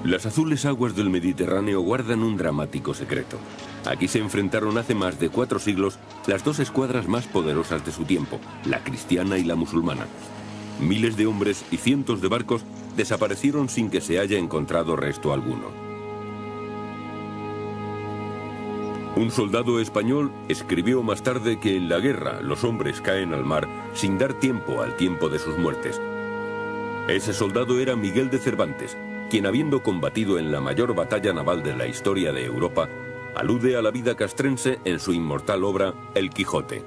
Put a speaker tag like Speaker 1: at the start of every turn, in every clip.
Speaker 1: Las azules aguas del Mediterráneo guardan un dramático secreto. Aquí se enfrentaron hace más de 4 siglos las dos escuadras más poderosas de su tiempo, la cristiana y la musulmana. Miles de hombres y cientos de barcos desaparecieron sin que se haya encontrado resto alguno. Un soldado español escribió más tarde que en la guerra los hombres caen al mar sin dar tiempo al tiempo de sus muertes. Ese soldado era Miguel de Cervantes, quien, habiendo combatido en la mayor batalla naval de la historia de Europa, alude a la vida castrense en su inmortal obra El Quijote.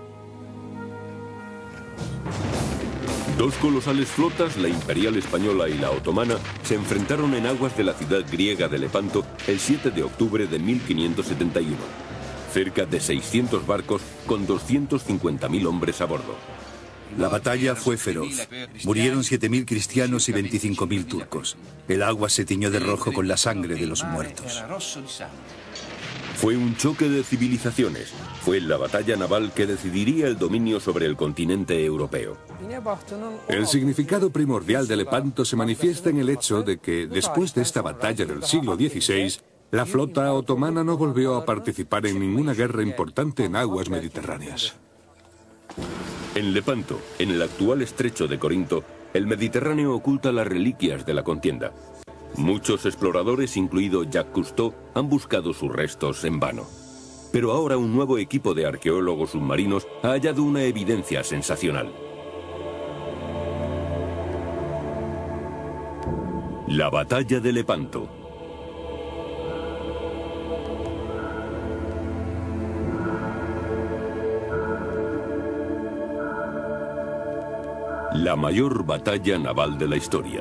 Speaker 1: Dos colosales flotas, la imperial española y la otomana, se enfrentaron en aguas de la ciudad griega de Lepanto el 7 de octubre de 1571. Cerca de 600 barcos con 250.000 hombres a bordo.
Speaker 2: La batalla fue feroz. Murieron 7.000 cristianos y 25.000 turcos. El agua se tiñó de rojo con la sangre de los muertos.
Speaker 1: Fue un choque de civilizaciones. Fue la batalla naval que decidiría el dominio sobre el continente europeo.
Speaker 3: El significado primordial de Lepanto se manifiesta en el hecho de que, después de esta batalla del siglo XVI, la flota otomana no volvió a participar en ninguna guerra importante en aguas mediterráneas.
Speaker 1: En Lepanto, en el actual estrecho de Corinto, el Mediterráneo oculta las reliquias de la contienda. Muchos exploradores, incluido Jacques Cousteau, han buscado sus restos en vano. Pero ahora un nuevo equipo de arqueólogos submarinos ha hallado una evidencia sensacional. La batalla de Lepanto. La mayor batalla naval de la historia.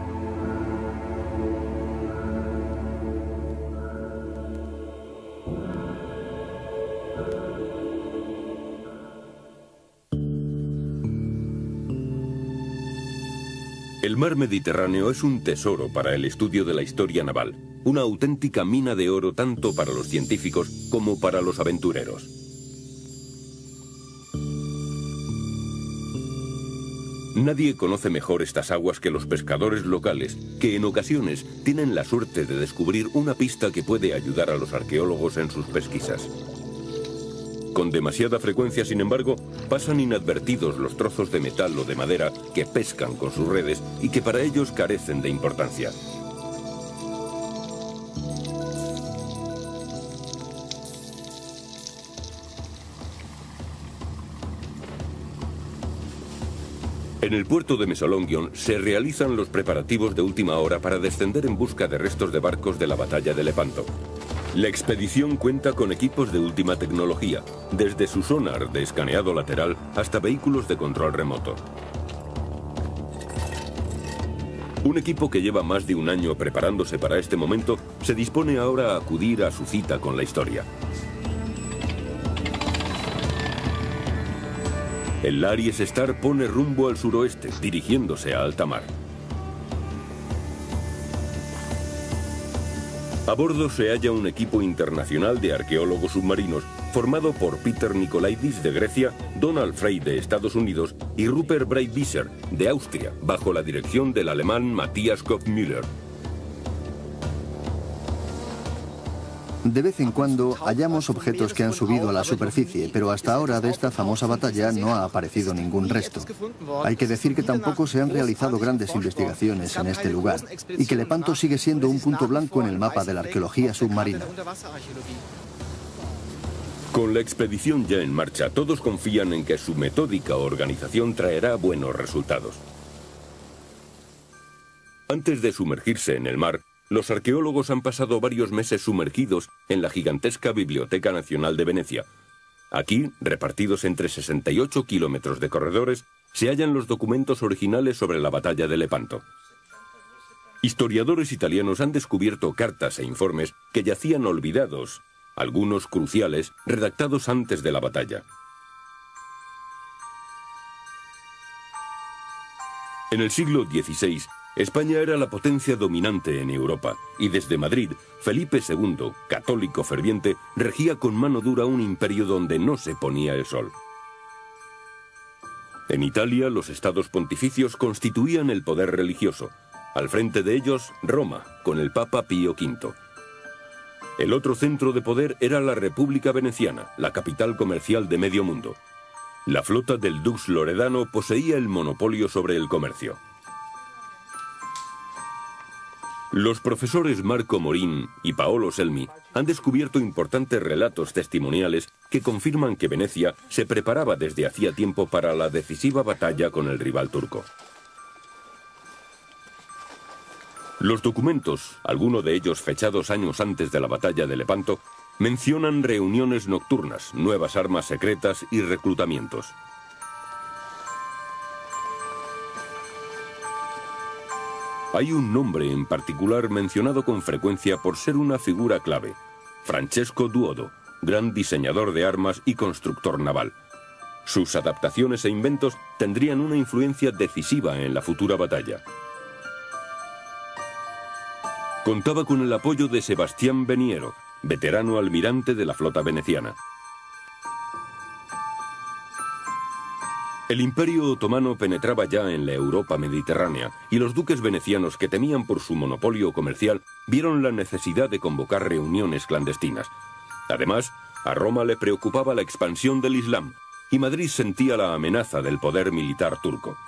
Speaker 1: El mar Mediterráneo es un tesoro para el estudio de la historia naval, una auténtica mina de oro tanto para los científicos como para los aventureros. Nadie conoce mejor estas aguas que los pescadores locales, que en ocasiones tienen la suerte de descubrir una pista que puede ayudar a los arqueólogos en sus pesquisas. Con demasiada frecuencia, sin embargo, pasan inadvertidos los trozos de metal o de madera que pescan con sus redes y que para ellos carecen de importancia. En el puerto de Mesolongion se realizan los preparativos de última hora para descender en busca de restos de barcos de la batalla de Lepanto. La expedición cuenta con equipos de última tecnología, desde su sonar de escaneado lateral hasta vehículos de control remoto. Un equipo que lleva más de un año preparándose para este momento se dispone ahora a acudir a su cita con la historia. El Aries Star pone rumbo al suroeste, dirigiéndose a alta mar. A bordo se halla un equipo internacional de arqueólogos submarinos, formado por Peter Nikolaidis de Grecia, Donald Frey de Estados Unidos y Rupert Breitbieser de Austria, bajo la dirección del alemán Matthias Kopfmüller.
Speaker 4: De vez en cuando hallamos objetos que han subido a la superficie, pero hasta ahora de esta famosa batalla no ha aparecido ningún resto. Hay que decir que tampoco se han realizado grandes investigaciones en este lugar y que Lepanto sigue siendo un punto blanco en el mapa de la arqueología submarina.
Speaker 1: Con la expedición ya en marcha, todos confían en que su metódica organización traerá buenos resultados. Antes de sumergirse en el mar, los arqueólogos han pasado varios meses sumergidos en la gigantesca Biblioteca Nacional de Venecia. Aquí, repartidos entre 68 kilómetros de corredores, se hallan los documentos originales sobre la batalla de Lepanto. Historiadores italianos han descubierto cartas e informes que yacían olvidados, algunos cruciales, redactados antes de la batalla. En el siglo XVI, España era la potencia dominante en Europa, y desde Madrid, Felipe II, católico ferviente, regía con mano dura un imperio donde no se ponía el sol. En Italia, los estados pontificios constituían el poder religioso. Al frente de ellos, Roma, con el Papa Pío V. El otro centro de poder era la República Veneciana, la capital comercial de medio mundo. La flota del Dux Loredano poseía el monopolio sobre el comercio. Los profesores Marco Morín y Paolo Selmi han descubierto importantes relatos testimoniales que confirman que Venecia se preparaba desde hacía tiempo para la decisiva batalla con el rival turco. Los documentos, algunos de ellos fechados años antes de la batalla de Lepanto, mencionan reuniones nocturnas, nuevas armas secretas y reclutamientos. Hay un nombre en particular mencionado con frecuencia por ser una figura clave: Francesco Duodo, gran diseñador de armas y constructor naval. Sus adaptaciones e inventos tendrían una influencia decisiva en la futura batalla. Contaba con el apoyo de Sebastián Veniero, veterano almirante de la flota veneciana. El Imperio Otomano penetraba ya en la Europa mediterránea y los duques venecianos, que temían por su monopolio comercial, vieron la necesidad de convocar reuniones clandestinas. Además, a Roma le preocupaba la expansión del Islam y Madrid sentía la amenaza del poder militar turco.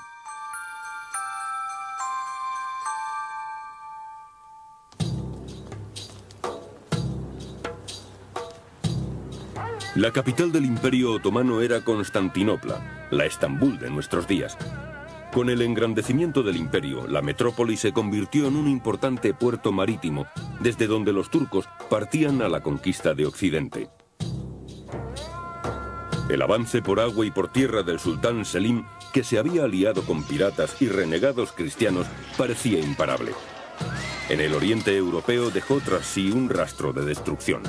Speaker 1: La capital del Imperio Otomano era Constantinopla, la Estambul de nuestros días. Con el engrandecimiento del imperio, la metrópoli se convirtió en un importante puerto marítimo, desde donde los turcos partían a la conquista de Occidente. El avance por agua y por tierra del sultán Selim, que se había aliado con piratas y renegados cristianos, parecía imparable. En el oriente europeo dejó tras sí un rastro de destrucción.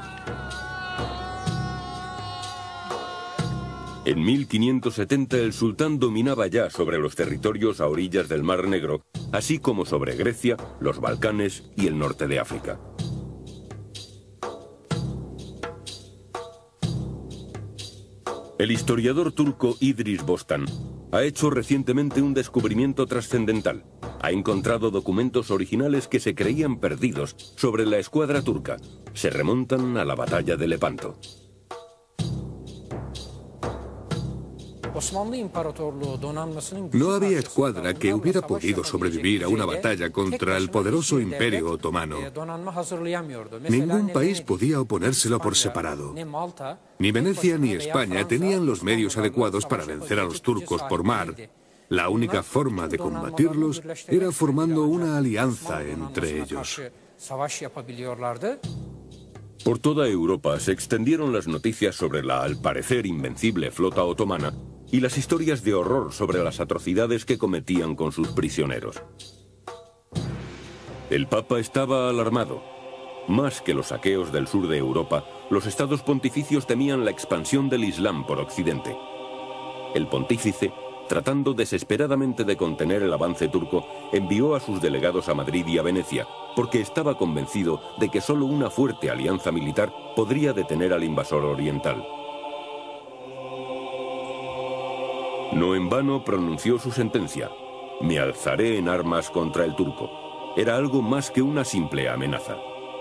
Speaker 1: En 1570 el sultán dominaba ya sobre los territorios a orillas del Mar Negro, así como sobre Grecia, los Balcanes y el norte de África. El historiador turco Idris Bostan ha hecho recientemente un descubrimiento trascendental. Ha encontrado documentos originales que se creían perdidos sobre la escuadra turca. Se remontan a la batalla de Lepanto.
Speaker 3: No había escuadra que hubiera podido sobrevivir a una batalla contra el poderoso Imperio Otomano. Ningún país podía oponérselo por separado. Ni Venecia ni España tenían los medios adecuados para vencer a los turcos por mar. La única forma de combatirlos era formando una alianza entre ellos.
Speaker 1: Por toda Europa se extendieron las noticias sobre la, al parecer, invencible flota otomana y las historias de horror sobre las atrocidades que cometían con sus prisioneros. El Papa estaba alarmado. Más que los saqueos del sur de Europa, los estados pontificios temían la expansión del Islam por Occidente. El pontífice, tratando desesperadamente de contener el avance turco, envió a sus delegados a Madrid y a Venecia, porque estaba convencido de que solo una fuerte alianza militar podría detener al invasor oriental. No en vano pronunció su sentencia: me alzaré en armas contra el turco. Era algo más que una simple amenaza.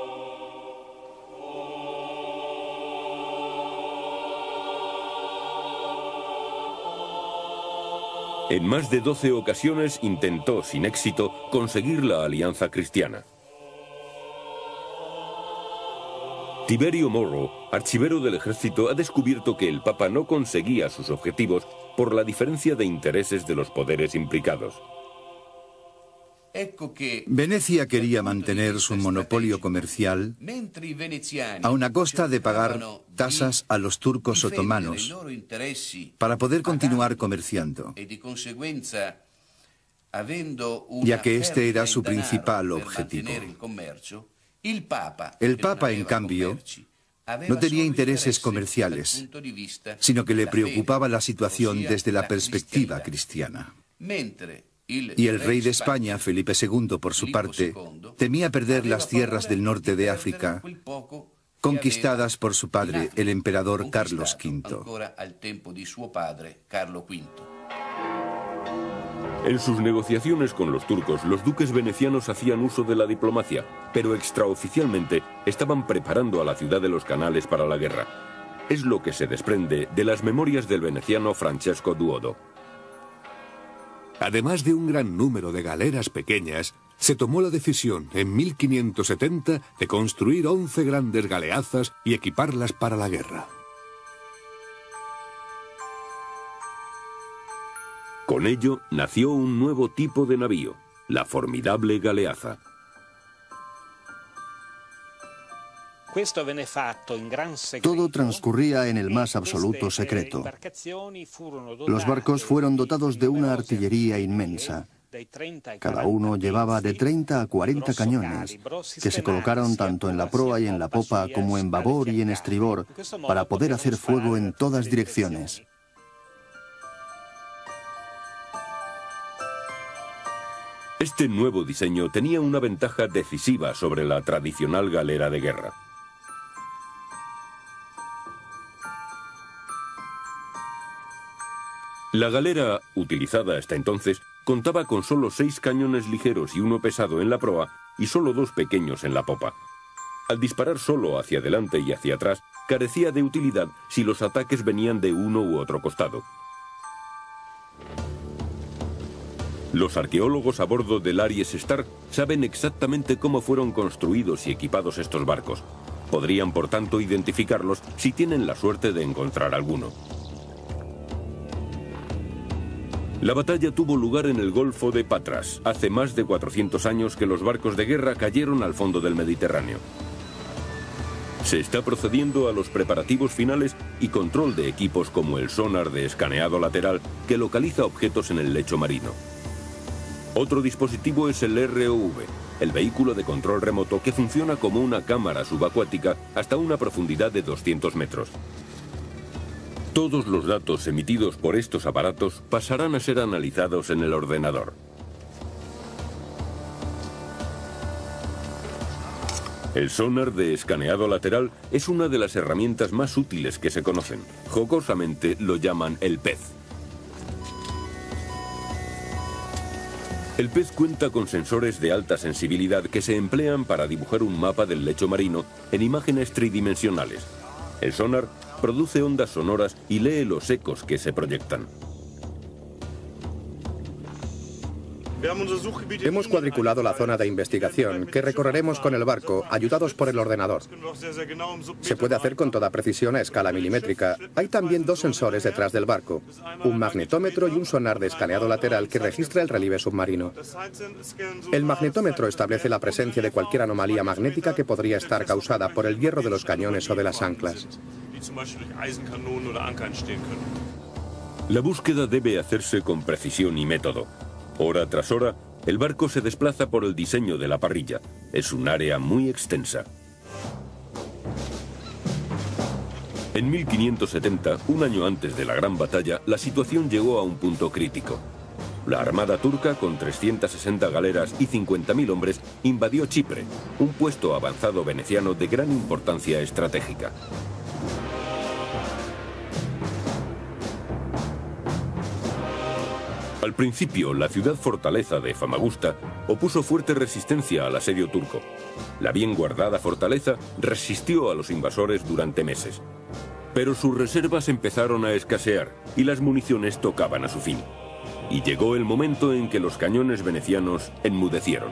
Speaker 1: En más de 12 ocasiones intentó, sin éxito, conseguir la alianza cristiana. Tiberio Morro, archivero del ejército, ha descubierto que el Papa no conseguía sus objetivos por la diferencia de intereses de los poderes implicados.
Speaker 2: Venecia quería mantener su monopolio comercial a costa de pagar tasas a los turcos otomanos para poder continuar comerciando, ya que este era su principal objetivo. El Papa, en cambio, no tenía intereses comerciales, sino que le preocupaba la situación desde la perspectiva cristiana. Y el rey de España, Felipe II, por su parte, temía perder las tierras del norte de África, conquistadas por su padre, el emperador Carlos V.
Speaker 1: En sus negociaciones con los turcos, los duques venecianos hacían uso de la diplomacia, pero extraoficialmente estaban preparando a la ciudad de los canales para la guerra. Es lo que se desprende de las memorias del veneciano Francesco Duodo.
Speaker 3: Además de un gran número de galeras pequeñas, se tomó la decisión en 1570 de construir 11 grandes galeazas y equiparlas para la guerra.
Speaker 1: Con ello nació un nuevo tipo de navío, la formidable galeaza.
Speaker 4: Todo transcurría en el más absoluto secreto. Los barcos fueron dotados de una artillería inmensa. Cada uno llevaba de 30 a 40 cañones, que se colocaron tanto en la proa y en la popa como en babor y en estribor, para poder hacer fuego en todas direcciones.
Speaker 1: Este nuevo diseño tenía una ventaja decisiva sobre la tradicional galera de guerra. La galera, utilizada hasta entonces, contaba con solo 6 cañones ligeros y uno pesado en la proa y solo 2 pequeños en la popa. Al disparar solo hacia adelante y hacia atrás, carecía de utilidad si los ataques venían de uno u otro costado. Los arqueólogos a bordo del Aries Star saben exactamente cómo fueron construidos y equipados estos barcos. Podrían, por tanto, identificarlos si tienen la suerte de encontrar alguno. La batalla tuvo lugar en el Golfo de Patras. Hace más de 400 años que los barcos de guerra cayeron al fondo del Mediterráneo. Se está procediendo a los preparativos finales y control de equipos como el sonar de escaneado lateral que localiza objetos en el lecho marino. Otro dispositivo es el ROV, el vehículo de control remoto que funciona como una cámara subacuática hasta una profundidad de 200 metros. Todos los datos emitidos por estos aparatos pasarán a ser analizados en el ordenador. El sonar de escaneado lateral es una de las herramientas más útiles que se conocen. Jocosamente lo llaman el pez. El pez cuenta con sensores de alta sensibilidad que se emplean para dibujar un mapa del lecho marino en imágenes tridimensionales. El sonar produce ondas sonoras y lee los ecos que se proyectan.
Speaker 5: Hemos cuadriculado la zona de investigación que recorreremos con el barco, ayudados por el ordenador. Se puede hacer con toda precisión a escala milimétrica. Hay también 2 sensores detrás del barco, un magnetómetro y un sonar de escaneado lateral que registra el relieve submarino. El magnetómetro establece la presencia de cualquier anomalía magnética que podría estar causada por el hierro de los cañones o de las anclas.
Speaker 1: La búsqueda debe hacerse con precisión y método. Hora tras hora, el barco se desplaza por el diseño de la parrilla. Es un área muy extensa. En 1570, un año antes de la Gran Batalla, la situación llegó a un punto crítico. La armada turca, con 360 galeras y 50.000 hombres, invadió Chipre, un puesto avanzado veneciano de gran importancia estratégica. Al principio, la ciudad fortaleza de Famagusta opuso fuerte resistencia al asedio turco. La bien guardada fortaleza resistió a los invasores durante meses. Pero sus reservas empezaron a escasear y las municiones tocaban a su fin. Y llegó el momento en que los cañones venecianos enmudecieron.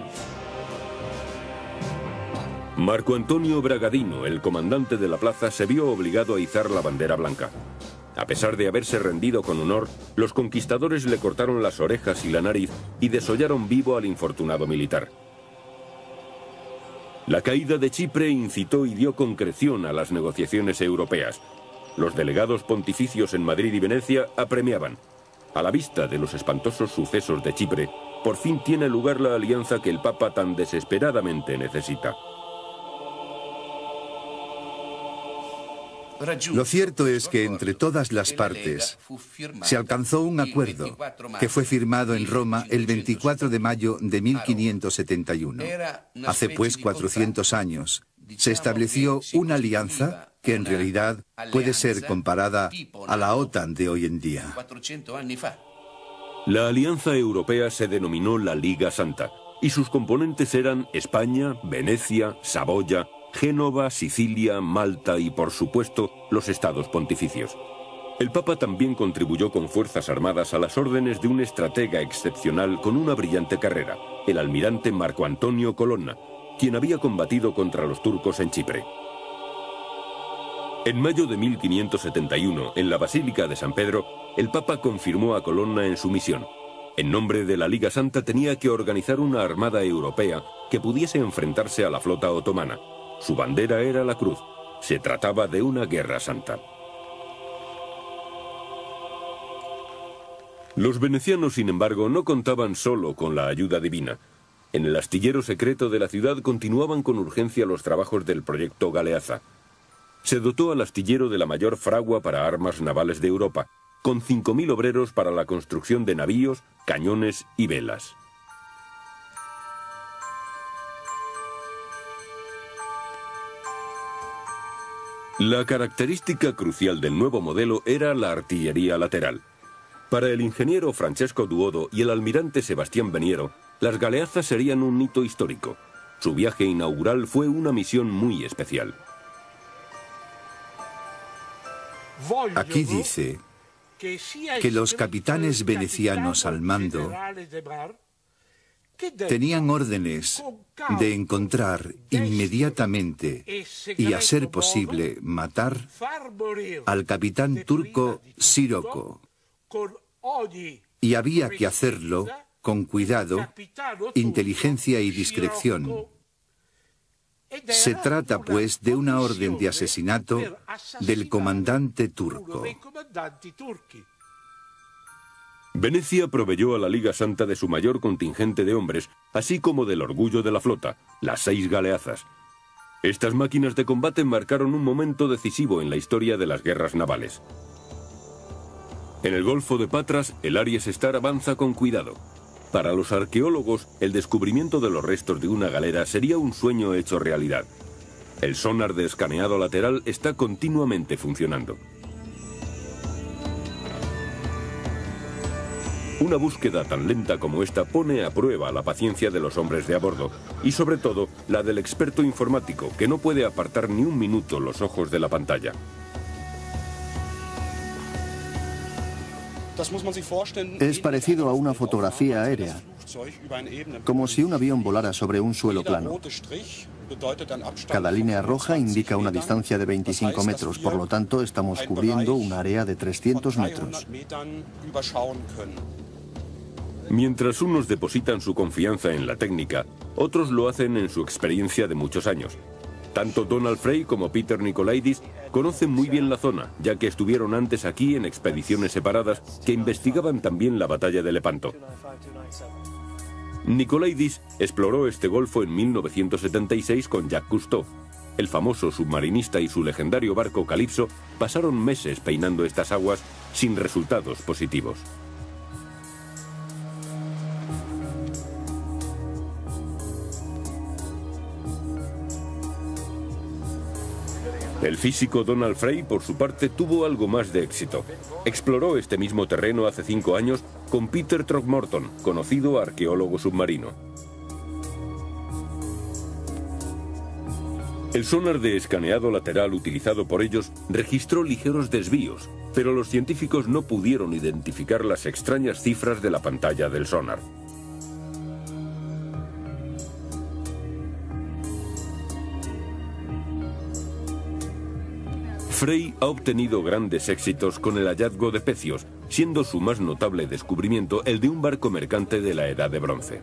Speaker 1: Marco Antonio Bragadino, el comandante de la plaza, se vio obligado a izar la bandera blanca. A pesar de haberse rendido con honor, los conquistadores le cortaron las orejas y la nariz y desollaron vivo al infortunado militar. La caída de Chipre incitó y dio concreción a las negociaciones europeas. Los delegados pontificios en Madrid y Venecia apremiaban. A la vista de los espantosos sucesos de Chipre, por fin tiene lugar la alianza que el Papa tan desesperadamente necesita.
Speaker 2: Lo cierto es que entre todas las partes se alcanzó un acuerdo que fue firmado en Roma el 24 de mayo de 1571. Hace pues 400 años se estableció una alianza que en realidad puede ser comparada a la OTAN de hoy en día.
Speaker 1: La Alianza Europea se denominó la Liga Santa, y sus componentes eran España, Venecia, Saboya, Génova, Sicilia, Malta y, por supuesto, los estados pontificios. El Papa también contribuyó con fuerzas armadas a las órdenes de un estratega excepcional con una brillante carrera, el almirante Marco Antonio Colonna, quien había combatido contra los turcos en Chipre. En mayo de 1571, en la Basílica de San Pedro, el Papa confirmó a Colonna en su misión. En nombre de la Liga Santa tenía que organizar una armada europea que pudiese enfrentarse a la flota otomana. Su bandera era la cruz. Se trataba de una guerra santa. Los venecianos, sin embargo, no contaban solo con la ayuda divina. En el astillero secreto de la ciudad continuaban con urgencia los trabajos del proyecto Galeazza. Se dotó al astillero de la mayor fragua para armas navales de Europa, con 5.000 obreros para la construcción de navíos, cañones y velas. La característica crucial del nuevo modelo era la artillería lateral. Para el ingeniero Francesco Duodo y el almirante Sebastián Veniero, las galeazzas serían un hito histórico. Su viaje inaugural fue una misión muy especial.
Speaker 2: Aquí dice que los capitanes venecianos al mando tenían órdenes de encontrar inmediatamente y, a ser posible, matar al capitán turco Siroco. Y había que hacerlo con cuidado, inteligencia y discreción. Se trata, pues, de una orden de asesinato del comandante turco.
Speaker 1: Venecia proveyó a la Liga Santa de su mayor contingente de hombres, así como del orgullo de la flota, las 6 galeazzas. Estas máquinas de combate marcaron un momento decisivo en la historia de las guerras navales. En el Golfo de Patras, el Aries Star avanza con cuidado. Para los arqueólogos, el descubrimiento de los restos de una galera sería un sueño hecho realidad. El sonar de escaneado lateral está continuamente funcionando. Una búsqueda tan lenta como esta pone a prueba la paciencia de los hombres de a bordo y, sobre todo, la del experto informático, que no puede apartar ni un minuto los ojos de la pantalla.
Speaker 4: Es parecido a una fotografía aérea, como si un avión volara sobre un suelo plano. Cada línea roja indica una distancia de 25 metros, por lo tanto estamos cubriendo un área de 300 metros.
Speaker 1: Mientras unos depositan su confianza en la técnica, otros lo hacen en su experiencia de muchos años. Tanto Donald Frey como Peter Nikolaidis conocen muy bien la zona, ya que estuvieron antes aquí en expediciones separadas que investigaban también la batalla de Lepanto. Nikolaidis exploró este golfo en 1976 con Jacques Cousteau. El famoso submarinista y su legendario barco Calypso pasaron meses peinando estas aguas sin resultados positivos. El físico Donald Frey, por su parte, tuvo algo más de éxito. Exploró este mismo terreno hace 5 años con Peter Throckmorton, conocido arqueólogo submarino. El sonar de escaneado lateral utilizado por ellos registró ligeros desvíos, pero los científicos no pudieron identificar las extrañas cifras de la pantalla del sonar. Frey ha obtenido grandes éxitos con el hallazgo de pecios, siendo su más notable descubrimiento el de un barco mercante de la Edad de Bronce.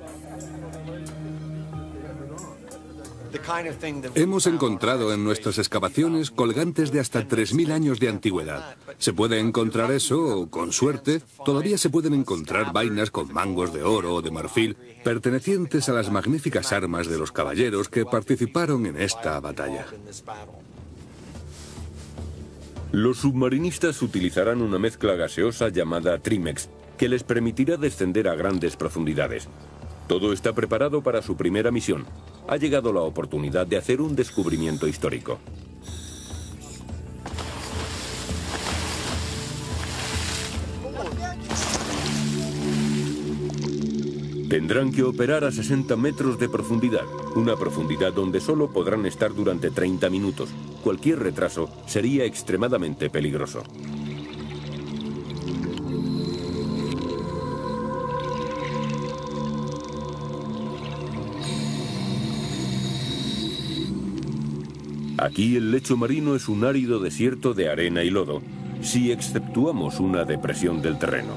Speaker 3: Hemos encontrado en nuestras excavaciones colgantes de hasta 3.000 años de antigüedad. Se puede encontrar eso, o con suerte, todavía se pueden encontrar vainas con mangos de oro o de marfil, pertenecientes a las magníficas armas de los caballeros que participaron en esta batalla.
Speaker 1: Los submarinistas utilizarán una mezcla gaseosa llamada Trimex, que les permitirá descender a grandes profundidades. Todo está preparado para su primera misión. Ha llegado la oportunidad de hacer un descubrimiento histórico. Tendrán que operar a 60 metros de profundidad, una profundidad donde solo podrán estar durante 30 minutos. Cualquier retraso sería extremadamente peligroso. Aquí el lecho marino es un árido desierto de arena y lodo, si exceptuamos una depresión del terreno.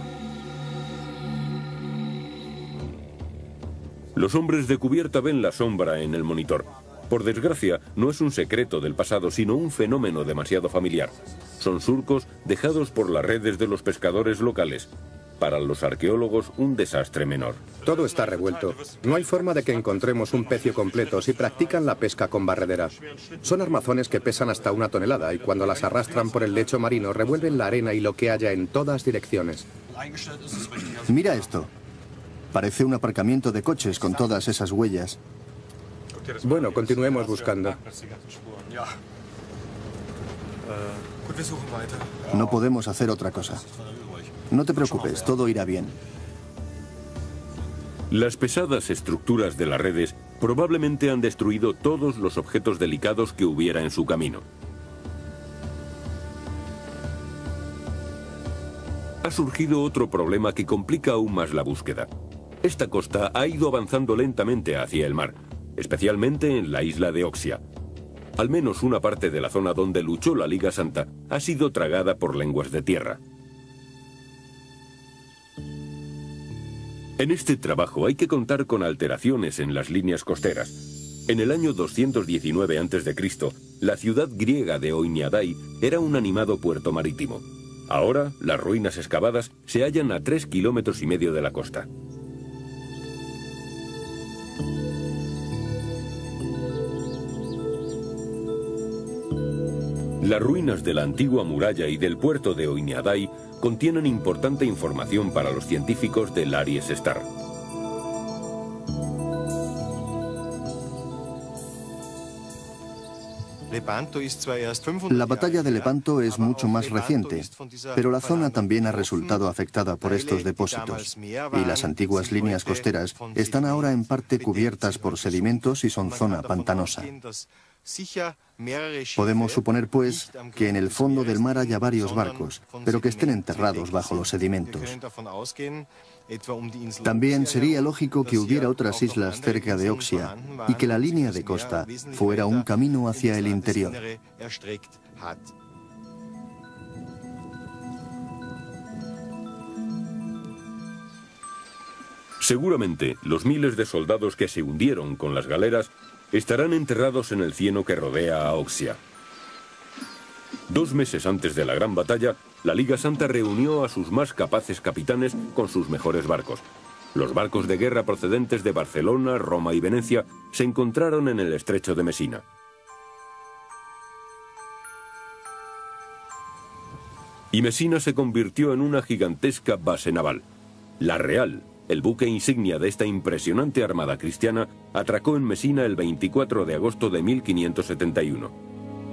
Speaker 1: Los hombres de cubierta ven la sombra en el monitor. Por desgracia, no es un secreto del pasado, sino un fenómeno demasiado familiar. Son surcos dejados por las redes de los pescadores locales. Para los arqueólogos, un desastre menor.
Speaker 5: Todo está revuelto. No hay forma de que encontremos un pecio completo si practican la pesca con barredera. Son armazones que pesan hasta 1 tonelada y cuando las arrastran por el lecho marino revuelven la arena y lo que haya en todas direcciones.
Speaker 4: Mira esto. Parece un aparcamiento de coches con todas esas huellas.
Speaker 5: Bueno, continuemos buscando.
Speaker 4: No podemos hacer otra cosa. No te preocupes, todo irá bien.
Speaker 1: Las pesadas estructuras de las redes probablemente han destruido todos los objetos delicados que hubiera en su camino. Ha surgido otro problema que complica aún más la búsqueda. Esta costa ha ido avanzando lentamente hacia el mar, especialmente en la isla de Oxia. Al menos una parte de la zona donde luchó la Liga Santa ha sido tragada por lenguas de tierra. En este trabajo hay que contar con alteraciones en las líneas costeras. En el año 219 a.C., la ciudad griega de Oiniadai era un animado puerto marítimo. Ahora, las ruinas excavadas se hallan a 3,5 kilómetros de la costa. Las ruinas de la antigua muralla y del puerto de Oiniadai contienen importante información para los científicos del Aries Star.
Speaker 4: La batalla de Lepanto es mucho más reciente, pero la zona también ha resultado afectada por estos depósitos, y las antiguas líneas costeras están ahora en parte cubiertas por sedimentos y son zona pantanosa. Podemos suponer, pues, que en el fondo del mar haya varios barcos, pero que estén enterrados bajo los sedimentos. También sería lógico que hubiera otras islas cerca de Oxia y que la línea de costa fuera un camino hacia el interior.
Speaker 1: Seguramente, los miles de soldados que se hundieron con las galeras estarán enterrados en el cieno que rodea a Oxia. 2 meses antes de la gran batalla, la Liga Santa reunió a sus más capaces capitanes con sus mejores barcos. Los barcos de guerra procedentes de Barcelona, Roma y Venecia se encontraron en el estrecho de Mesina. Y Mesina se convirtió en una gigantesca base naval. La Real, el buque insignia de esta impresionante armada cristiana, atracó en Mesina el 24 de agosto de 1571.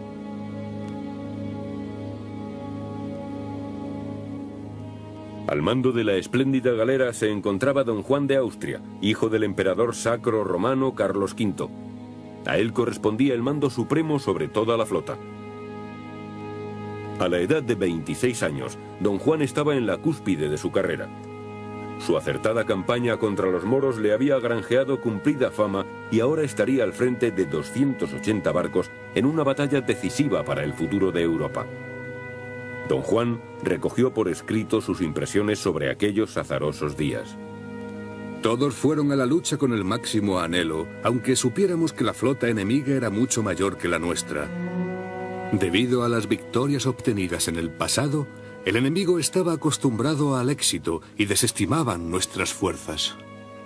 Speaker 1: Al mando de la espléndida galera se encontraba don Juan de Austria, hijo del emperador sacro romano Carlos V. A él correspondía el mando supremo sobre toda la flota. A la edad de 26 años, don Juan estaba en la cúspide de su carrera. Su acertada campaña contra los moros le había granjeado cumplida fama y ahora estaría al frente de 280 barcos en una batalla decisiva para el futuro de Europa. Don Juan recogió por escrito sus impresiones sobre aquellos azarosos días.
Speaker 3: Todos fueron a la lucha con el máximo anhelo, aunque supiéramos que la flota enemiga era mucho mayor que la nuestra. Debido a las victorias obtenidas en el pasado, el enemigo estaba acostumbrado al éxito y desestimaban nuestras fuerzas.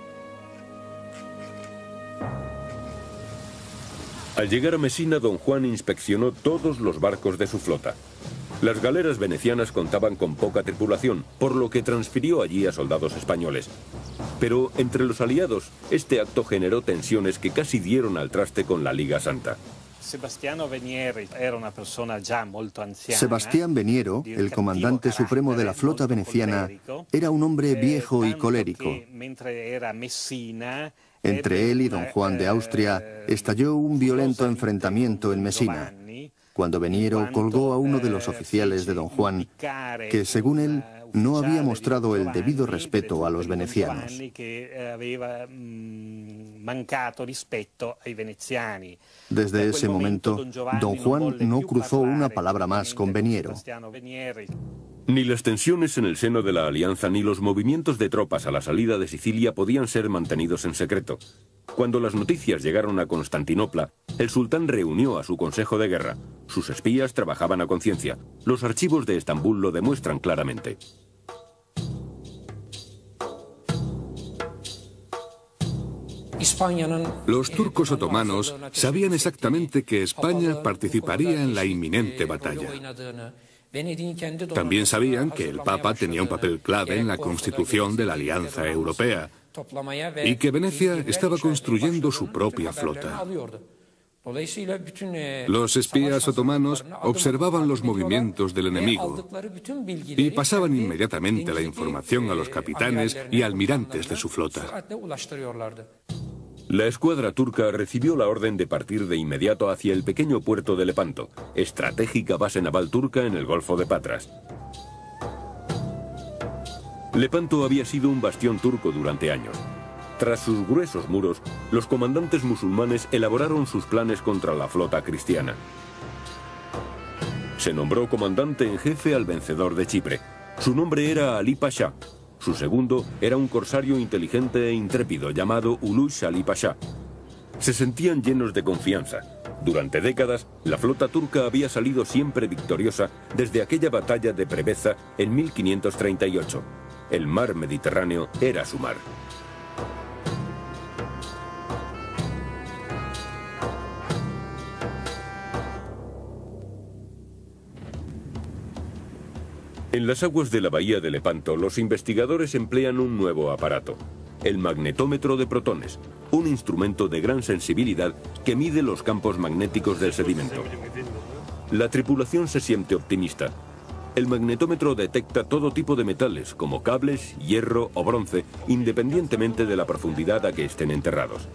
Speaker 1: Al llegar a Mesina, don Juan inspeccionó todos los barcos de su flota. Las galeras venecianas contaban con poca tripulación, por lo que transfirió allí a soldados españoles. Pero entre los aliados, este acto generó tensiones que casi dieron al traste con la Liga Santa.
Speaker 4: Sebastián Veniero, el comandante supremo de la flota veneciana, era un hombre viejo y colérico. Entre él y don Juan de Austria estalló un violento enfrentamiento en Mesina, cuando Veniero colgó a uno de los oficiales de don Juan, que según él no había mostrado el debido respeto a los venecianos. Desde ese momento, don Juan no cruzó una palabra más con Veniero.
Speaker 1: Ni las tensiones en el seno de la alianza ni los movimientos de tropas a la salida de Sicilia podían ser mantenidos en secreto. Cuando las noticias llegaron a Constantinopla, el sultán reunió a su consejo de guerra. Sus espías trabajaban a conciencia. Los archivos de Estambul lo demuestran claramente.
Speaker 3: Los turcos otomanos sabían exactamente que España participaría en la inminente batalla. También sabían que el Papa tenía un papel clave en la constitución de la Alianza Europea y que Venecia estaba construyendo su propia flota. Los espías otomanos observaban los movimientos del enemigo y pasaban inmediatamente la información a los capitanes y almirantes de su flota.
Speaker 1: La escuadra turca recibió la orden de partir de inmediato hacia el pequeño puerto de Lepanto, estratégica base naval turca en el Golfo de Patras. Lepanto había sido un bastión turco durante años. Tras sus gruesos muros, los comandantes musulmanes elaboraron sus planes contra la flota cristiana. Se nombró comandante en jefe al vencedor de Chipre. Su nombre era Ali Pasha. Su segundo era un corsario inteligente e intrépido llamado Ulush Ali Pasha. Se sentían llenos de confianza. Durante décadas, la flota turca había salido siempre victoriosa desde aquella batalla de Preveza en 1538. El mar Mediterráneo era su mar. En las aguas de la bahía de Lepanto, los investigadores emplean un nuevo aparato, el magnetómetro de protones, un instrumento de gran sensibilidad que mide los campos magnéticos del sedimento. La tripulación se siente optimista. El magnetómetro detecta todo tipo de metales, como cables, hierro o bronce, independientemente de la profundidad a que estén enterrados.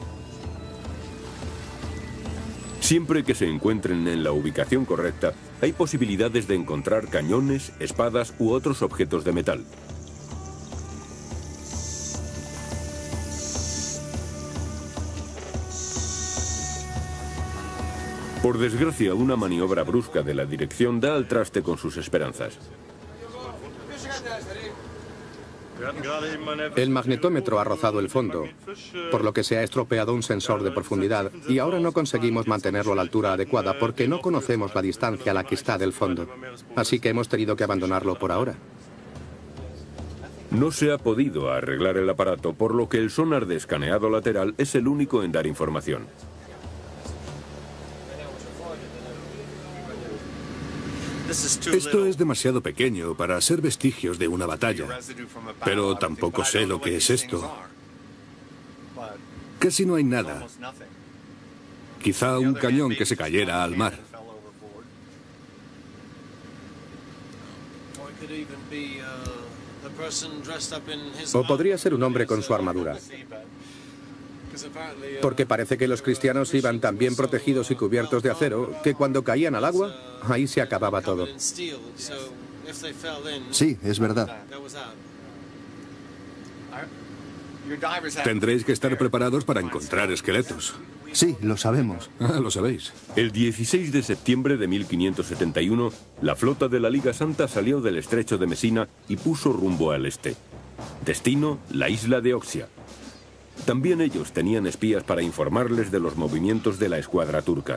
Speaker 1: Siempre que se encuentren en la ubicación correcta, hay posibilidades de encontrar cañones, espadas u otros objetos de metal. Por desgracia, una maniobra brusca de la dirección da al traste con sus esperanzas.
Speaker 5: El magnetómetro ha rozado el fondo, por lo que se ha estropeado un sensor de profundidad y ahora no conseguimos mantenerlo a la altura adecuada porque no conocemos la distancia a la que está del fondo. Así que hemos tenido que abandonarlo por ahora.
Speaker 1: No se ha podido arreglar el aparato, por lo que el sonar de escaneado lateral es el único en dar información.
Speaker 3: Esto es demasiado pequeño para ser vestigios de una batalla, pero tampoco sé lo que es esto. Casi no hay nada. Quizá un cañón que se cayera al mar.
Speaker 5: O podría ser un hombre con su armadura. Porque parece que los cristianos iban tan bien protegidos y cubiertos de acero que cuando caían al agua, ahí se acababa todo.
Speaker 4: Sí, es verdad.
Speaker 3: Tendréis que estar preparados para encontrar esqueletos.
Speaker 4: Sí, lo sabemos.
Speaker 3: Ah, lo sabéis.
Speaker 1: El 16 de septiembre de 1571, la flota de la Liga Santa salió del estrecho de Mesina y puso rumbo al este. Destino, la isla de Oxia. También ellos tenían espías para informarles de los movimientos de la escuadra turca.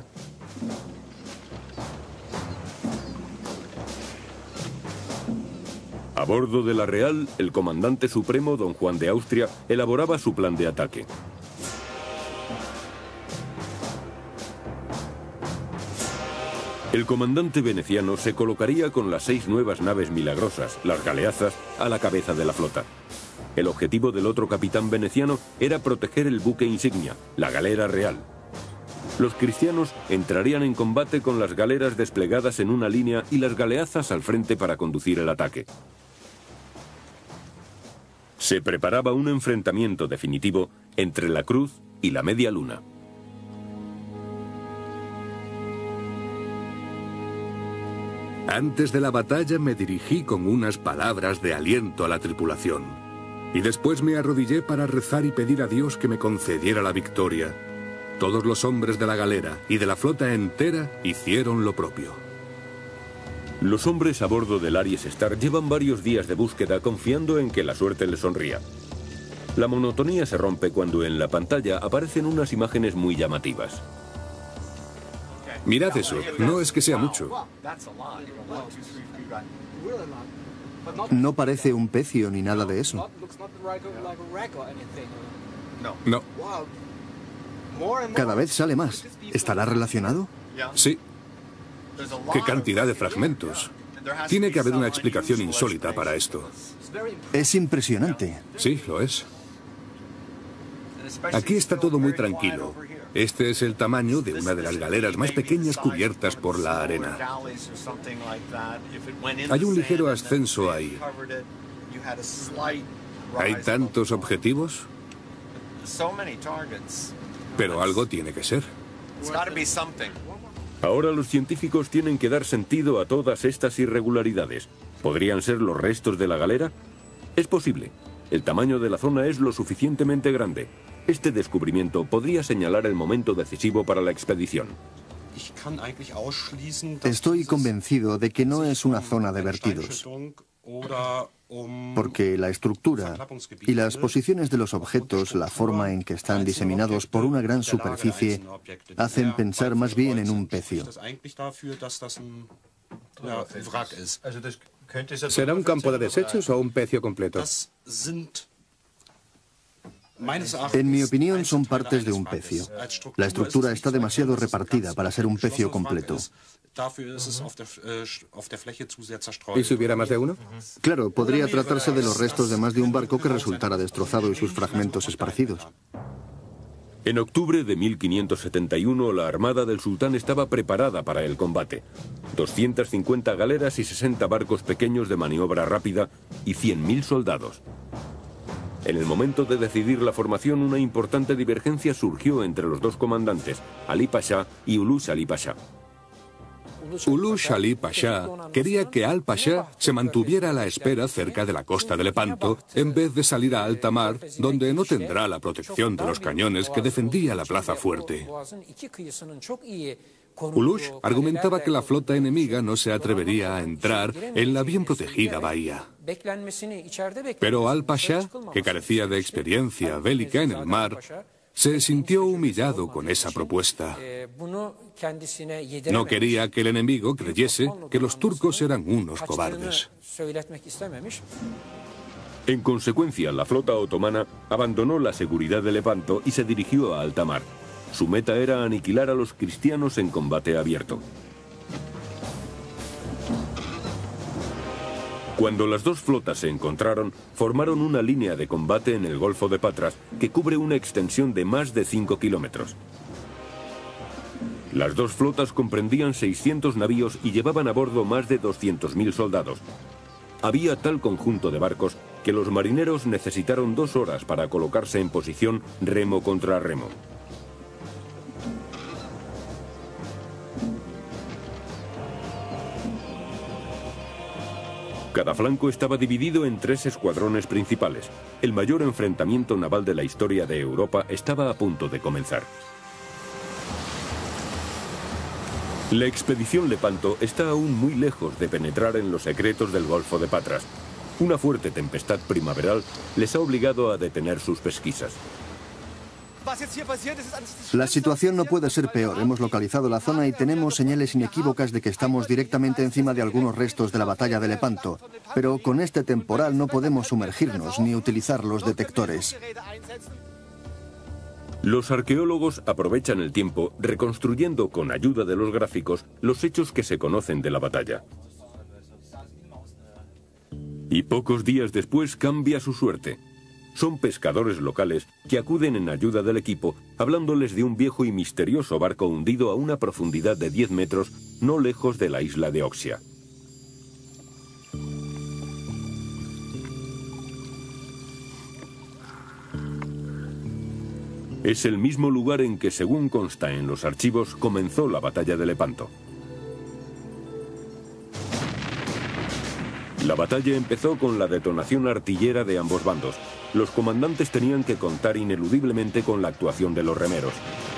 Speaker 1: A bordo de la Real, el comandante supremo, don Juan de Austria, elaboraba su plan de ataque. El comandante veneciano se colocaría con las 6 nuevas naves milagrosas, las galeazas, a la cabeza de la flota. El objetivo del otro capitán veneciano era proteger el buque insignia, la galera real. Los cristianos entrarían en combate con las galeras desplegadas en una línea y las galeazas al frente para conducir el ataque. Se preparaba un enfrentamiento definitivo entre la Cruz y la Media Luna.
Speaker 3: Antes de la batalla me dirigí con unas palabras de aliento a la tripulación. Y después me arrodillé para rezar y pedir a Dios que me concediera la victoria. Todos los hombres de la galera y de la flota entera hicieron lo propio.
Speaker 1: Los hombres a bordo del Aries Star llevan varios días de búsqueda confiando en que la suerte les sonría. La monotonía se rompe cuando en la pantalla aparecen unas imágenes muy llamativas.
Speaker 3: Mirad eso, no es que sea mucho.
Speaker 4: No parece un pecio ni nada de eso.
Speaker 3: No.
Speaker 4: Cada vez sale más. ¿Estará relacionado?
Speaker 3: Sí. ¡Qué cantidad de fragmentos! Tiene que haber una explicación insólita para esto.
Speaker 4: Es impresionante.
Speaker 3: Sí, lo es. Aquí está todo muy tranquilo. Este es el tamaño de una de las galeras más pequeñas cubiertas por la arena. Hay un ligero ascenso ahí. ¿Hay tantos objetivos? Pero algo tiene que ser.
Speaker 1: Ahora los científicos tienen que dar sentido a todas estas irregularidades. ¿Podrían ser los restos de la galera? Es posible. El tamaño de la zona es lo suficientemente grande. Este descubrimiento podría señalar el momento decisivo para la expedición.
Speaker 4: Estoy convencido de que no es una zona de vertidos, porque la estructura y las posiciones de los objetos, la forma en que están diseminados por una gran superficie, hacen pensar más bien en un pecio.
Speaker 5: ¿Será un campo de desechos o un pecio completo?
Speaker 4: En mi opinión, son partes de un pecio. La estructura está demasiado repartida para ser un pecio completo.
Speaker 5: ¿Y si hubiera más de uno?
Speaker 4: Claro, podría tratarse de los restos de más de un barco que resultara destrozado y sus fragmentos esparcidos.
Speaker 1: En octubre de 1571, la armada del sultán estaba preparada para el combate. 250 galeras y 60 barcos pequeños de maniobra rápida y 100.000 soldados. En el momento de decidir la formación, una importante divergencia surgió entre los dos comandantes, Ali Pasha y Ulus Ali Pasha.
Speaker 3: Ulus Ali Pasha quería que Al Pasha se mantuviera a la espera cerca de la costa de Lepanto, en vez de salir a alta mar, donde no tendrá la protección de los cañones que defendía la plaza fuerte. Ulus argumentaba que la flota enemiga no se atrevería a entrar en la bien protegida bahía. Pero Al Pasha, que carecía de experiencia bélica en el mar, se sintió humillado con esa propuesta. No quería que el enemigo creyese que los turcos eran unos cobardes.
Speaker 1: En consecuencia, la flota otomana abandonó la seguridad de Lepanto y se dirigió a alta mar. Su meta era aniquilar a los cristianos en combate abierto. Cuando las dos flotas se encontraron, formaron una línea de combate en el Golfo de Patras que cubre una extensión de más de 5 kilómetros. Las dos flotas comprendían 600 navíos y llevaban a bordo más de 200.000 soldados. Había tal conjunto de barcos que los marineros necesitaron 2 horas para colocarse en posición remo contra remo. Cada flanco estaba dividido en 3 escuadrones principales. El mayor enfrentamiento naval de la historia de Europa estaba a punto de comenzar. La expedición Lepanto está aún muy lejos de penetrar en los secretos del Golfo de Patras. Una fuerte tempestad primaveral les ha obligado a detener sus pesquisas.
Speaker 4: La situación no puede ser peor. Hemos localizado la zona y tenemos señales inequívocas de que estamos directamente encima de algunos restos de la batalla de Lepanto. Pero con este temporal no podemos sumergirnos ni utilizar los detectores.
Speaker 1: Los arqueólogos aprovechan el tiempo reconstruyendo con ayuda de los gráficos los hechos que se conocen de la batalla. Y pocos días después cambia su suerte. son pescadores locales que acuden en ayuda del equipo, hablándoles de un viejo y misterioso barco hundido a una profundidad de 10 metros, no lejos de la isla de Oxia. Es el mismo lugar en que, según consta en los archivos, comenzó la batalla de Lepanto. La batalla empezó con la detonación artillera de ambos bandos. Los comandantes tenían que contar ineludiblemente con la actuación de los remeros.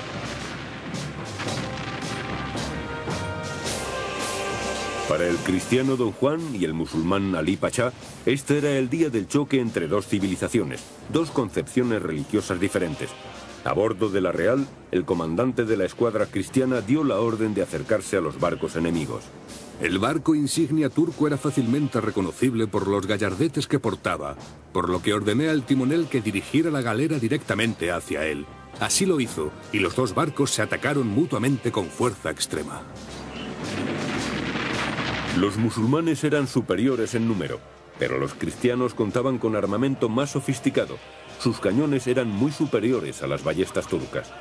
Speaker 1: Para el cristiano Don Juan y el musulmán Ali Pachá, este era el día del choque entre dos civilizaciones, dos concepciones religiosas diferentes. A bordo de la Real, el comandante de la escuadra cristiana dio la orden de acercarse a los barcos enemigos.
Speaker 3: El barco insignia turco era fácilmente reconocible por los gallardetes que portaba, por lo que ordené al timonel que dirigiera la galera directamente hacia él. Así lo hizo, y los dos barcos se atacaron mutuamente con fuerza extrema.
Speaker 1: Los musulmanes eran superiores en número, pero los cristianos contaban con armamento más sofisticado. Sus cañones eran muy superiores a las ballestas turcas.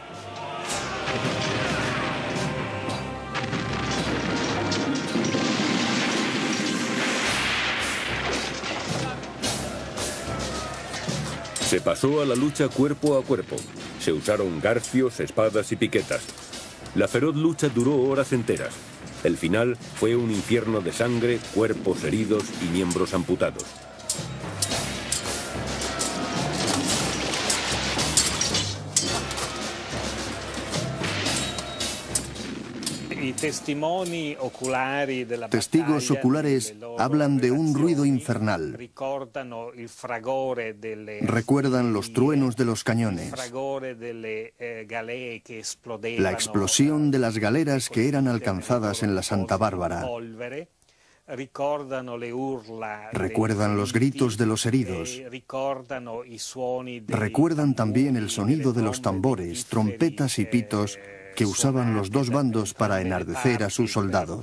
Speaker 1: Se pasó a la lucha cuerpo a cuerpo. Se usaron garfios, espadas y piquetas. La feroz lucha duró horas enteras. El final fue un infierno de sangre, cuerpos heridos y miembros amputados.
Speaker 4: Testigos oculares hablan de un ruido infernal. Recuerdan los truenos de los cañones, la explosión de las galeras que eran alcanzadas en la Santa Bárbara. Recuerdan los gritos de los heridos. Recuerdan también el sonido de los tambores, trompetas y pitos que usaban los dos bandos para enardecer a sus soldados.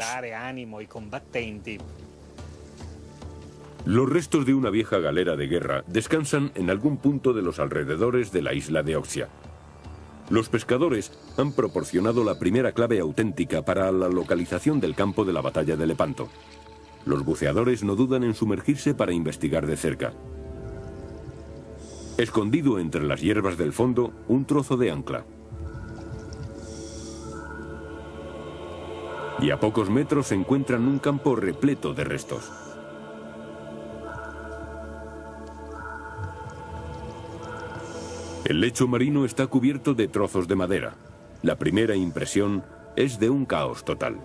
Speaker 1: Los restos de una vieja galera de guerra descansan en algún punto de los alrededores de la isla de Oxia. Los pescadores han proporcionado la primera clave auténtica para la localización del campo de la batalla de Lepanto. Los buceadores no dudan en sumergirse para investigar de cerca. Escondido entre las hierbas del fondo, un trozo de ancla. Y a pocos metros se encuentran un campo repleto de restos. El lecho marino está cubierto de trozos de madera. La primera impresión es de un caos total.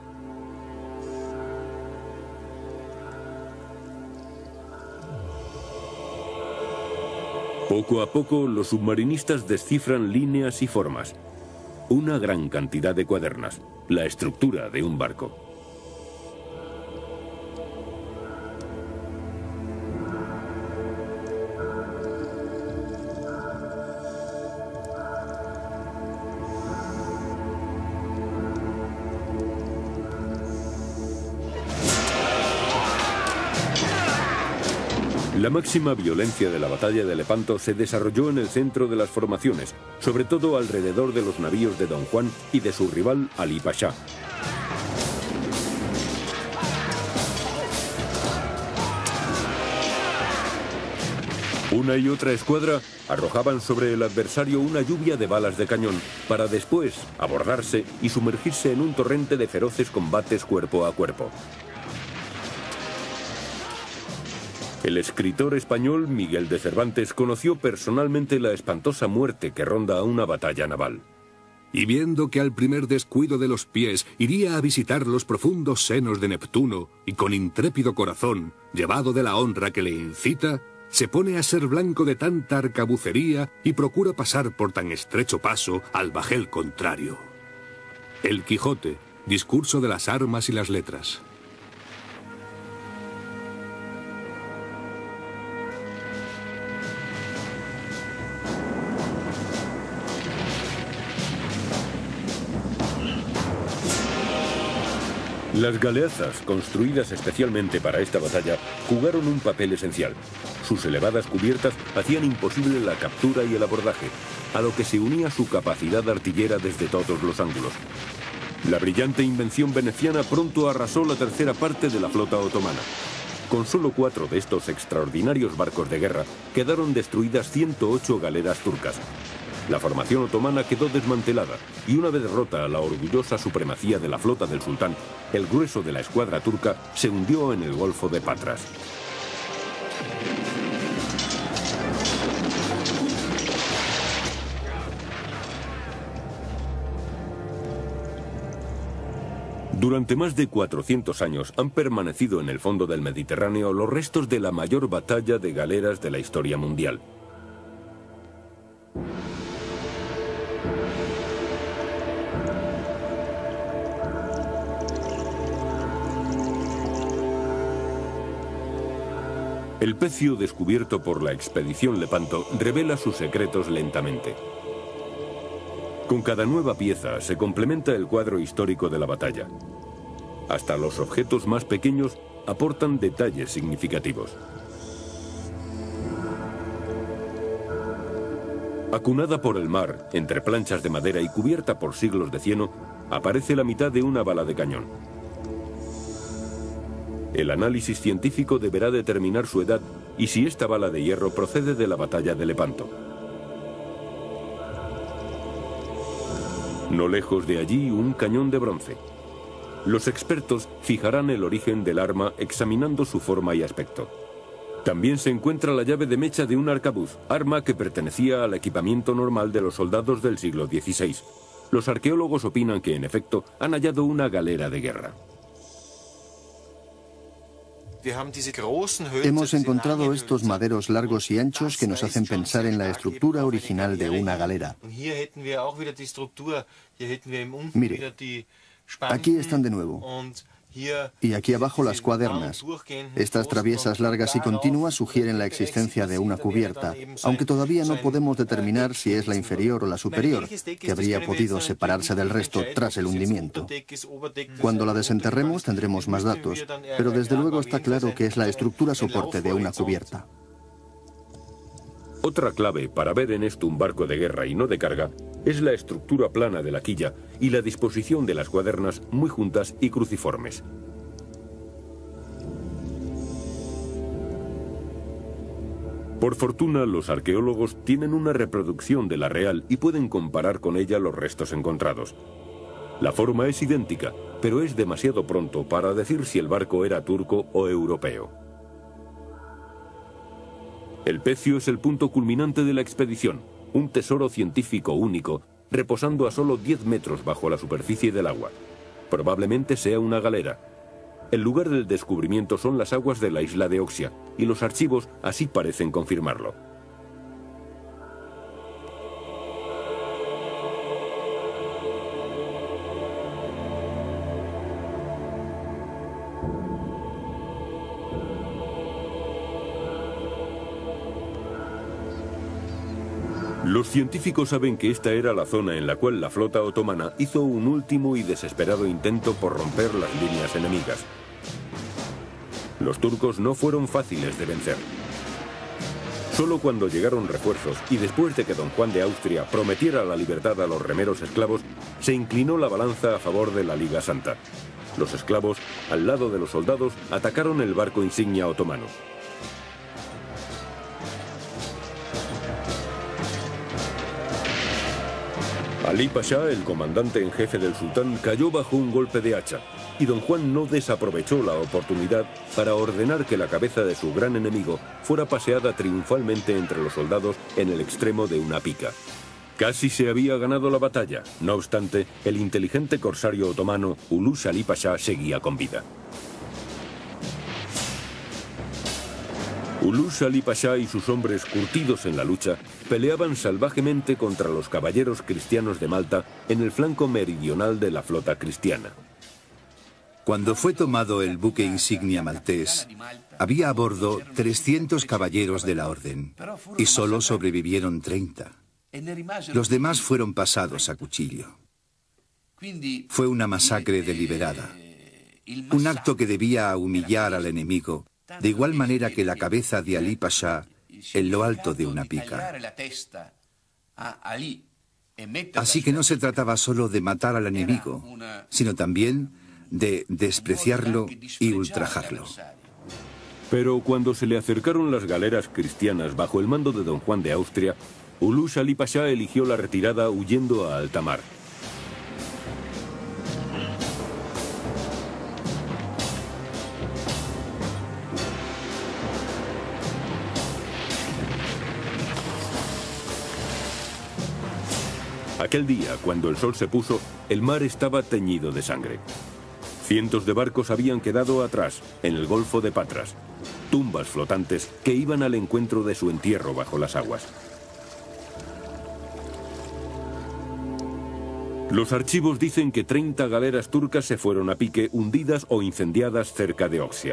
Speaker 1: Poco a poco, los submarinistas descifran líneas y formas. Una gran cantidad de cuadernas, la estructura de un barco. La máxima violencia de la batalla de Lepanto se desarrolló en el centro de las formaciones, sobre todo alrededor de los navíos de Don Juan y de su rival Ali Pachá. Una y otra escuadra arrojaban sobre el adversario una lluvia de balas de cañón, para después abordarse y sumergirse en un torrente de feroces combates cuerpo a cuerpo. El escritor español Miguel de Cervantes conoció personalmente la espantosa muerte que ronda a una batalla naval.
Speaker 3: Y viendo que al primer descuido de los pies iría a visitar los profundos senos de Neptuno, y con intrépido corazón, llevado de la honra que le incita, se pone a ser blanco de tanta arcabucería y procura pasar por tan estrecho paso al bajel contrario. El Quijote, discurso de las armas y las letras.
Speaker 1: Las galeazas, construidas especialmente para esta batalla, jugaron un papel esencial. Sus elevadas cubiertas hacían imposible la captura y el abordaje, a lo que se unía su capacidad artillera desde todos los ángulos. La brillante invención veneciana pronto arrasó la tercera parte de la flota otomana. Con solo 4 de estos extraordinarios barcos de guerra quedaron destruidas 108 galeras turcas. La formación otomana quedó desmantelada y una vez rota la orgullosa supremacía de la flota del sultán, el grueso de la escuadra turca se hundió en el Golfo de Patras. Durante más de 400 años han permanecido en el fondo del Mediterráneo los restos de la mayor batalla de galeras de la historia mundial. El pecio descubierto por la expedición Lepanto revela sus secretos lentamente. Con cada nueva pieza se complementa el cuadro histórico de la batalla. Hasta los objetos más pequeños aportan detalles significativos. Acunada por el mar, entre planchas de madera y cubierta por siglos de cieno, aparece la mitad de una bala de cañón. El análisis científico deberá determinar su edad y si esta bala de hierro procede de la batalla de Lepanto. No lejos de allí, un cañón de bronce. Los expertos fijarán el origen del arma examinando su forma y aspecto. También se encuentra la llave de mecha de un arcabuz, arma que pertenecía al equipamiento normal de los soldados del siglo XVI. Los arqueólogos opinan que, en efecto, han hallado una galera de guerra.
Speaker 4: Hemos encontrado estos maderos largos y anchos que nos hacen pensar en la estructura original de una galera. Mire, aquí están de nuevo. Y aquí abajo las cuadernas. Estas traviesas largas y continuas sugieren la existencia de una cubierta, aunque todavía no podemos determinar si es la inferior o la superior, que habría podido separarse del resto tras el hundimiento. Cuando la desenterremos tendremos más datos, pero desde luego está claro que es la estructura soporte de una cubierta.
Speaker 1: Otra clave para ver en esto un barco de guerra y no de carga es la estructura plana de la quilla y la disposición de las cuadernas muy juntas y cruciformes. Por fortuna, los arqueólogos tienen una reproducción de la real y pueden comparar con ella los restos encontrados. La forma es idéntica, pero es demasiado pronto para decir si el barco era turco o europeo. El pecio es el punto culminante de la expedición, un tesoro científico único, reposando a solo 10 metros bajo la superficie del agua. Probablemente sea una galera. El lugar del descubrimiento son las aguas de la isla de Oxia, y los archivos así parecen confirmarlo. Los científicos saben que esta era la zona en la cual la flota otomana hizo un último y desesperado intento por romper las líneas enemigas. Los turcos no fueron fáciles de vencer. Solo cuando llegaron refuerzos y después de que don Juan de Austria prometiera la libertad a los remeros esclavos, se inclinó la balanza a favor de la Liga Santa. Los esclavos, al lado de los soldados, atacaron el barco insignia otomano. Ali Pasha, el comandante en jefe del sultán, cayó bajo un golpe de hacha, y don Juan no desaprovechó la oportunidad para ordenar que la cabeza de su gran enemigo fuera paseada triunfalmente entre los soldados en el extremo de una pica. Casi se había ganado la batalla, no obstante, el inteligente corsario otomano Ulus Ali Pasha seguía con vida. Ulus Ali Pasha y sus hombres curtidos en la lucha peleaban salvajemente contra los caballeros cristianos de Malta en el flanco meridional de la flota cristiana.
Speaker 2: Cuando fue tomado el buque insignia maltés, había a bordo 300 caballeros de la orden y solo sobrevivieron 30. Los demás fueron pasados a cuchillo. Fue una masacre deliberada, un acto que debía humillar al enemigo de igual manera que la cabeza de Ali Pasha en lo alto de una pica. Así que no se trataba solo de matar al enemigo, sino también de despreciarlo y ultrajarlo.
Speaker 1: Pero cuando se le acercaron las galeras cristianas bajo el mando de don Juan de Austria, Ulus Ali Pasha eligió la retirada huyendo a alta mar. Aquel día, cuando el sol se puso, el mar estaba teñido de sangre. Cientos de barcos habían quedado atrás, en el Golfo de Patras, tumbas flotantes que iban al encuentro de su entierro bajo las aguas. Los archivos dicen que 30 galeras turcas se fueron a pique, hundidas o incendiadas cerca de Oxia.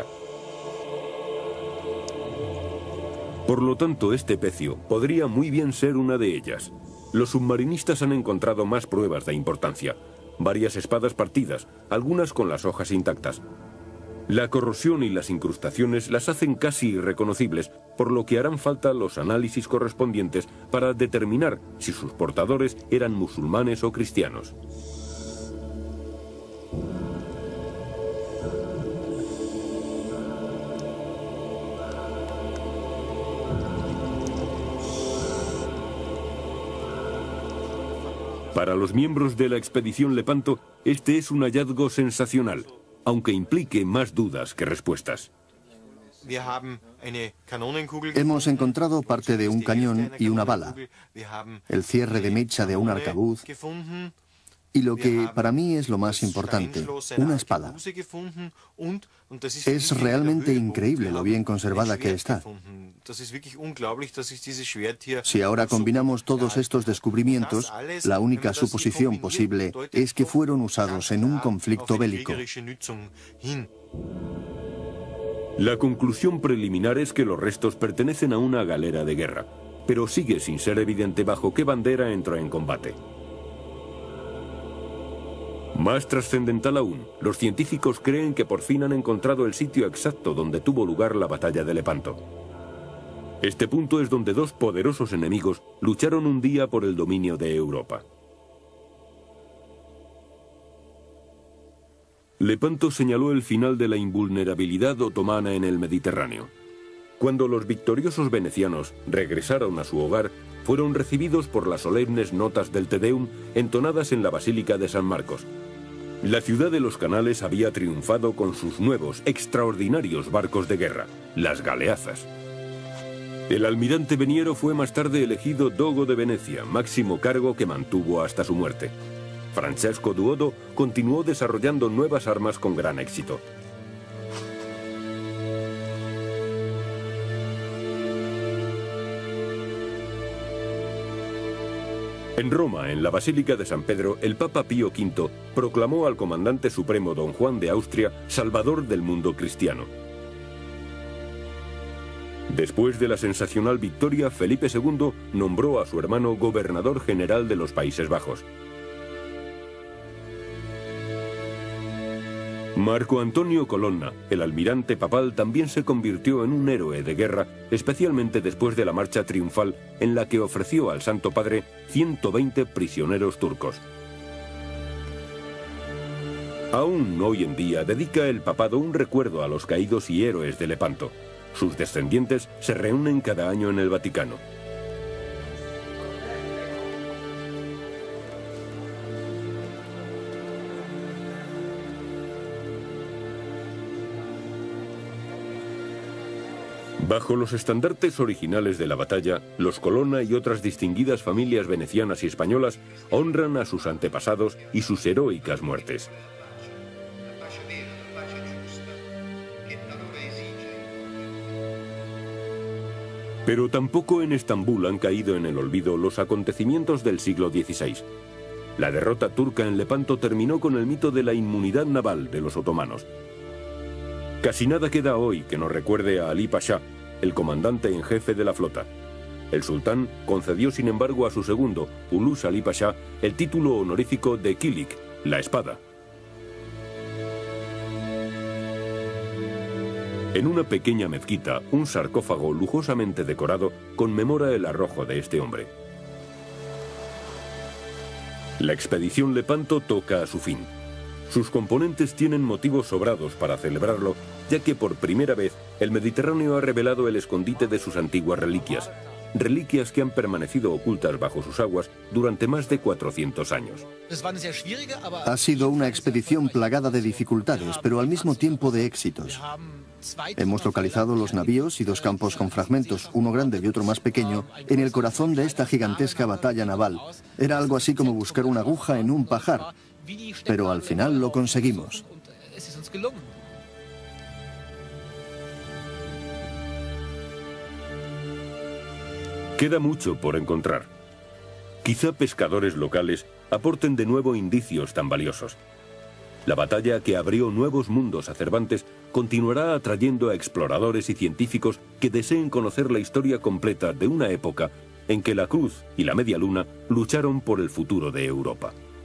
Speaker 1: Por lo tanto, este pecio podría muy bien ser una de ellas. Los submarinistas han encontrado más pruebas de importancia. Varias espadas partidas, algunas con las hojas intactas. La corrosión y las incrustaciones las hacen casi irreconocibles, por lo que harán falta los análisis correspondientes para determinar si sus portadores eran musulmanes o cristianos. Para los miembros de la expedición Lepanto, este es un hallazgo sensacional, aunque implique más dudas que respuestas.
Speaker 4: Hemos encontrado parte de un cañón y una bala, el cierre de mecha de un arcabuz y lo que para mí es lo más importante, una espada. Es realmente increíble lo bien conservada que está. Si ahora combinamos todos estos descubrimientos, la única suposición posible es que fueron usados en un conflicto bélico.
Speaker 1: La conclusión preliminar es que los restos pertenecen a una galera de guerra, pero sigue sin ser evidente bajo qué bandera entró en combate. Más trascendental aún, los científicos creen que por fin han encontrado el sitio exacto donde tuvo lugar la batalla de Lepanto. Este punto es donde dos poderosos enemigos lucharon un día por el dominio de Europa. Lepanto señaló el final de la invulnerabilidad otomana en el Mediterráneo. Cuando los victoriosos venecianos regresaron a su hogar, fueron recibidos por las solemnes notas del Te Deum entonadas en la Basílica de San Marcos. La ciudad de los canales había triunfado con sus nuevos, extraordinarios barcos de guerra, las galeazas. El almirante Veniero fue más tarde elegido dogo de Venecia, máximo cargo que mantuvo hasta su muerte. Francesco Duodo continuó desarrollando nuevas armas con gran éxito. En Roma, en la Basílica de San Pedro, el Papa Pío V proclamó al comandante supremo don Juan de Austria salvador del mundo cristiano. Después de la sensacional victoria, Felipe II nombró a su hermano gobernador general de los Países Bajos. Marco Antonio Colonna, el almirante papal, también se convirtió en un héroe de guerra, especialmente después de la marcha triunfal en la que ofreció al Santo Padre 120 prisioneros turcos. Aún hoy en día dedica el papado un recuerdo a los caídos y héroes de Lepanto. Sus descendientes se reúnen cada año en el Vaticano. Bajo los estandartes originales de la batalla, los Colonna y otras distinguidas familias venecianas y españolas honran a sus antepasados y sus heroicas muertes. Pero tampoco en Estambul han caído en el olvido los acontecimientos del siglo XVI. La derrota turca en Lepanto terminó con el mito de la inmunidad naval de los otomanos. Casi nada queda hoy que nos recuerde a Ali Pasha, el comandante en jefe de la flota. El sultán concedió sin embargo a su segundo, Ulus Ali Pasha, el título honorífico de Kilik, la espada. En una pequeña mezquita, un sarcófago lujosamente decorado conmemora el arrojo de este hombre. La expedición Lepanto toca a su fin. Sus componentes tienen motivos sobrados para celebrarlo, ya que por primera vez el Mediterráneo ha revelado el escondite de sus antiguas reliquias. Reliquias que han permanecido ocultas bajo sus aguas durante más de 400 años.
Speaker 4: Ha sido una expedición plagada de dificultades, pero al mismo tiempo de éxitos. Hemos localizado los navíos y 2 campos con fragmentos, uno grande y otro más pequeño, en el corazón de esta gigantesca batalla naval. Era algo así como buscar una aguja en un pajar, pero al final lo conseguimos.
Speaker 1: Queda mucho por encontrar. Quizá pescadores locales aporten de nuevo indicios tan valiosos. La batalla que abrió nuevos mundos a Cervantes continuará atrayendo a exploradores y científicos que deseen conocer la historia completa de una época en que la Cruz y la Media Luna lucharon por el futuro de Europa.